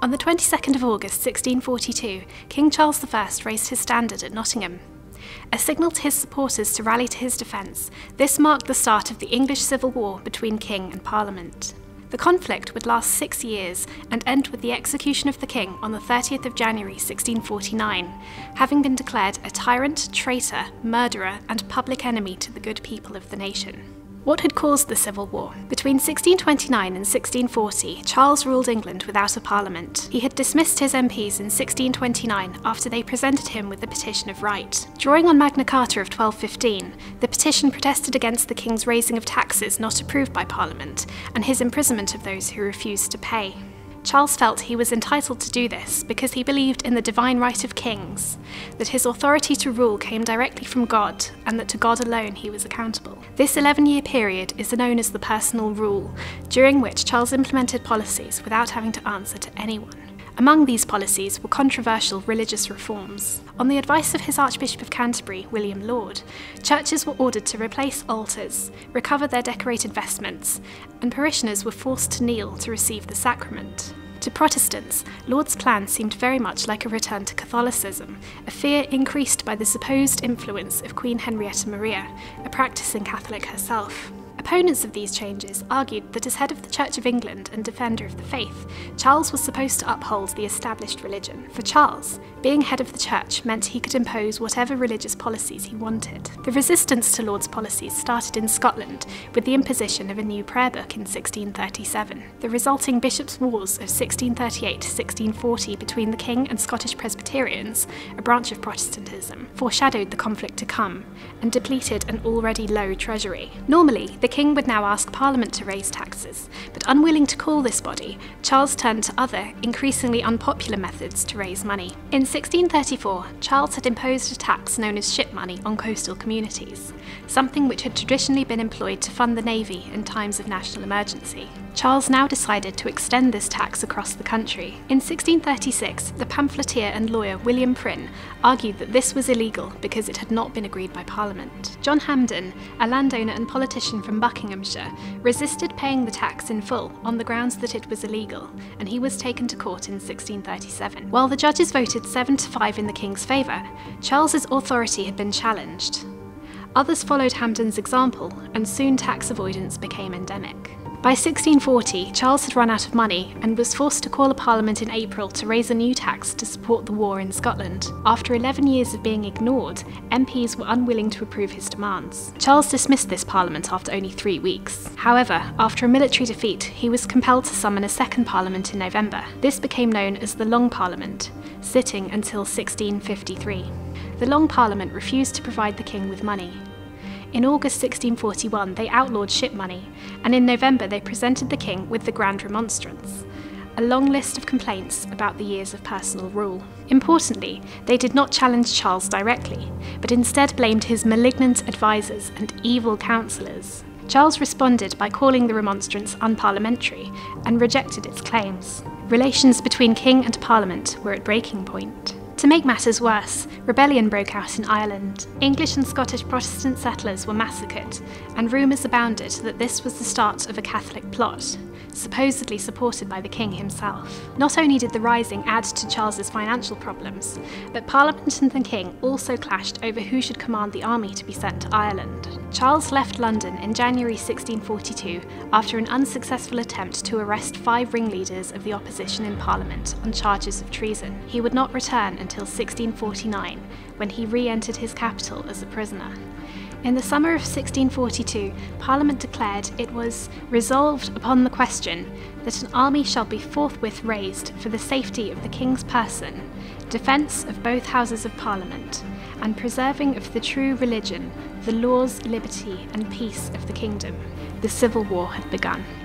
On the 22nd of August 1642, King Charles I raised his standard at Nottingham. A signal to his supporters to rally to his defence, this marked the start of the English Civil War between King and Parliament. The conflict would last 6 years and end with the execution of the king on the 30th of January 1649, having been declared a tyrant, traitor, murderer and public enemy to the good people of the nation. What had caused the Civil War? Between 1629 and 1640, Charles ruled England without a parliament. He had dismissed his MPs in 1629 after they presented him with the Petition of Right. Drawing on Magna Carta of 1215, the petition protested against the king's raising of taxes not approved by Parliament, and his imprisonment of those who refused to pay. Charles felt he was entitled to do this because he believed in the divine right of kings, that his authority to rule came directly from God, and that to God alone he was accountable. This 11-year period is known as the Personal Rule, during which Charles implemented policies without having to answer to anyone. Among these policies were controversial religious reforms. On the advice of his Archbishop of Canterbury, William Laud, churches were ordered to replace altars, recover their decorated vestments, and parishioners were forced to kneel to receive the sacrament. To Protestants, Laud's plan seemed very much like a return to Catholicism, a fear increased by the supposed influence of Queen Henrietta Maria, a practicing Catholic herself. Opponents of these changes argued that as head of the Church of England and defender of the faith, Charles was supposed to uphold the established religion. For Charles, being head of the church meant he could impose whatever religious policies he wanted. The resistance to Laud's policies started in Scotland with the imposition of a new prayer book in 1637. The resulting bishops' wars of 1638 to 1640 between the king and Scottish Presbyterians, a branch of Protestantism, foreshadowed the conflict to come and depleted an already low treasury. Normally, the king would now ask Parliament to raise taxes, but unwilling to call this body, Charles turned to other, increasingly unpopular methods to raise money. In 1634, Charles had imposed a tax known as ship money on coastal communities, something which had traditionally been employed to fund the navy in times of national emergency. Charles now decided to extend this tax across the country. In 1636, the pamphleteer and lawyer William Prynne argued that this was illegal because it had not been agreed by Parliament. John Hampden, a landowner and politician from Buckinghamshire, resisted paying the tax in full on the grounds that it was illegal, and he was taken to court in 1637. While the judges voted 7-5 in the king's favour, Charles's authority had been challenged. Others followed Hampden's example, and soon tax avoidance became endemic. By 1640, Charles had run out of money and was forced to call a parliament in April to raise a new tax to support the war in Scotland. After 11 years of being ignored, MPs were unwilling to approve his demands. Charles dismissed this parliament after only 3 weeks. However, after a military defeat, he was compelled to summon a second parliament in November. This became known as the Long Parliament, sitting until 1653. The Long Parliament refused to provide the king with money. In August 1641, they outlawed ship money, and in November they presented the king with the Grand Remonstrance, a long list of complaints about the years of personal rule. Importantly, they did not challenge Charles directly, but instead blamed his malignant advisors and evil counsellors. Charles responded by calling the remonstrance unparliamentary and rejected its claims. Relations between king and parliament were at breaking point. To make matters worse, rebellion broke out in Ireland. English and Scottish Protestant settlers were massacred, and rumours abounded that this was the start of a Catholic plot, supposedly supported by the king himself. Not only did the rising add to Charles's financial problems, but Parliament and the king also clashed over who should command the army to be sent to Ireland. Charles left London in January 1642 after an unsuccessful attempt to arrest 5 ringleaders of the opposition in Parliament on charges of treason. He would not return until 1649, when he re-entered his capital as a prisoner. In the summer of 1642, Parliament declared it was resolved upon the question that an army shall be forthwith raised for the safety of the king's person, defence of both houses of Parliament, and preserving of the true religion, the laws, liberty, and peace of the kingdom. The Civil War had begun.